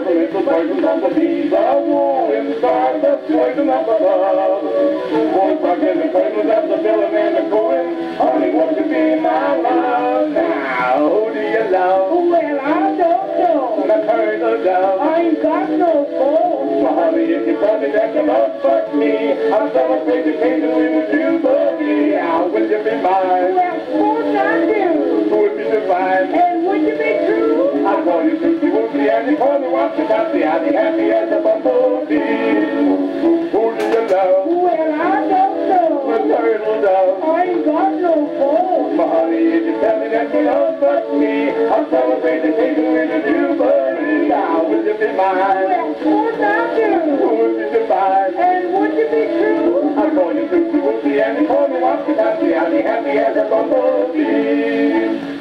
it's the poison of the bees. I won't inside the poison of the love. Boys are getting famous as the villain and the going. Honey, won't you be my love? Now, who do you love? Well, I don't know. The turtle dove. I ain't got no phone. Honey, if you tell me that you don't fuck me, I'll celebrate the occasion with you, buddy. Now, will you be mine? Well, of course I do. Would be divine. And would you be true? I call you Susie Woofy and you call me Wopsy Topsy. I'll be happy as a bumblebee. Who do you love? Well, I don't know. The turtle dove. I ain't got no phone. Honey, if you tell me that you don't fuck me, I'll celebrate the occasion with you, buddy. Now, will you be mine? Well, of course I do. Would be divine. And would you be true? I call you Susie Woofy and you call me Wopsy Topsy. I'll be happy as a bumblebee.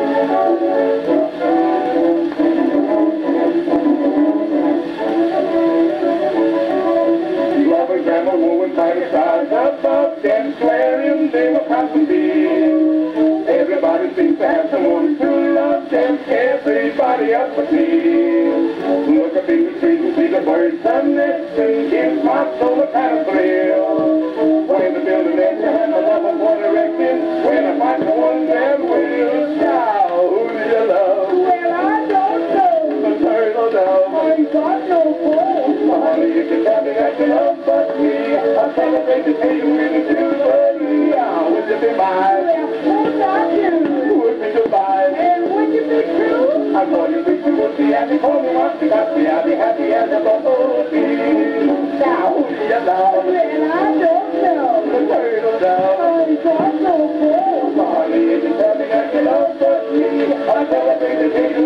Lovers, grandma, woman, fighter, stars, above them, swearing they were constantly. Everybody seems to have someone to love them, everybody else but me. Look up in the street and see the birds and nests and give my soul a kind of thrill. When the building ends and the love of one erected, when I find the one that will. Now, who do you love? Well, I don't know. The turtle dove. I ain't got no phone. Honey, if you tell me that you don't fuck me, I'll celebrate the day with you, buddy. Now, would you be mine? Well, of course I do. Would be divine. And would you be true? I call you Susie Woofy and you call me Wopsy Topsy. I'll be happy as a bumblebee. Now, who do you love? Well, I don't know. The turtle dove. I ain't got no phone. Honey, if you tell me that you don't fuck me, I'll celebrate the day